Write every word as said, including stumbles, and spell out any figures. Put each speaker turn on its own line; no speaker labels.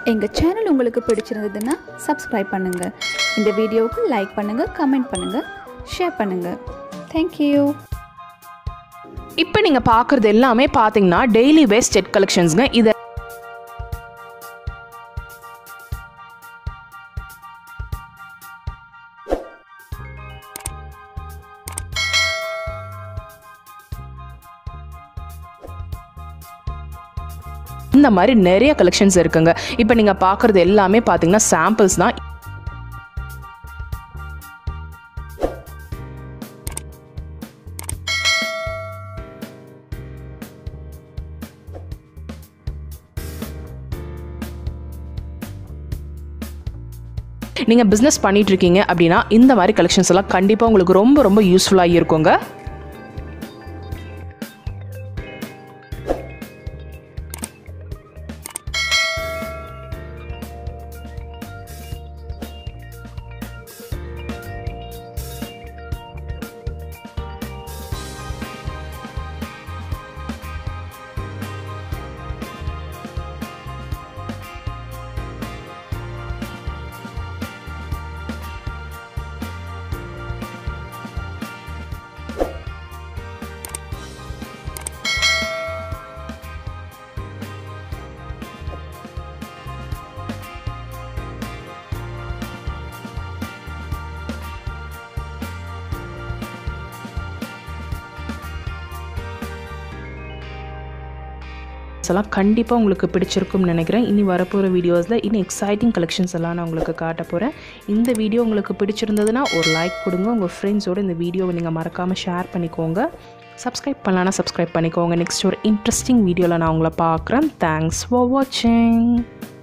எங்கள் சேனல் உங்களுக்கு பிடிச்சிருந்ததுன்னா சப்ஸ்கிரைப் பண்ணுங்கள். இந்த வீடியோவுக்கு லைக் பண்ணுங்கள், கமெண்ட் பண்ணுங்கள், ஷேர் பண்ணுங்கள். தேங்க்யூ.
இப்போ நீங்கள் பார்க்குறது எல்லாமே பார்த்தீங்கன்னா டெய்லி வேர் செட் கலெக்ஷன்ஸுங்க. இதை இந்த மாதிரி நிறைய கலெக்ஷன்ஸ் இருக்குங்க. இப்போ நீங்கள் பார்க்குறது எல்லாமே பார்த்தீங்கன்னா சாம்பிள்ஸ் தான். நீங்கள் பிஸ்னஸ் பண்ணிட்டு இருக்கீங்க அப்படின்னா இந்த மாதிரி கலெக்ஷன்ஸ் எல்லாம் கண்டிப்பாக உங்களுக்கு ரொம்ப ரொம்ப யூஸ்ஃபுல்லாக இருக்குங்க. எல்லாம் கண்டிப்பாக உங்களுக்கு பிடிச்சிருக்கும்னு நினைக்கிறேன். இனி வரப்போகிற வீடியோஸில் இன்னும் எக்ஸைட்டிங் கலெக்ஷன்ஸ் எல்லாம் நான் உங்களுக்கு காட்ட போகிறேன். இந்த வீடியோ உங்களுக்கு பிடிச்சிருந்ததுன்னா ஒரு லைக் கொடுங்க. உங்கள் ஃப்ரெண்ட்ஸோடு இந்த வீடியோவை நீங்கள் மறக்காமல் ஷேர் பண்ணிக்கோங்க. சப்ஸ்கிரைப் பண்ணலான்னா சப்ஸ்கிரைப் பண்ணிக்கோங்க. நெக்ஸ்ட் ஒரு இன்ட்ரெஸ்டிங் வீடியோவில் நான் உங்களை பார்க்குறேன். தேங்க்ஸ் ஃபார் வாட்சிங்.